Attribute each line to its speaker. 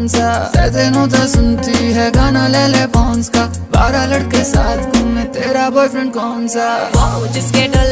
Speaker 1: कौन सा, तेनों तो सुनती है गाना ले ले पॉन्स का, 12 लड़के साथ घूमे तेरा बॉयफ्रेंड कौन सा,
Speaker 2: जिसके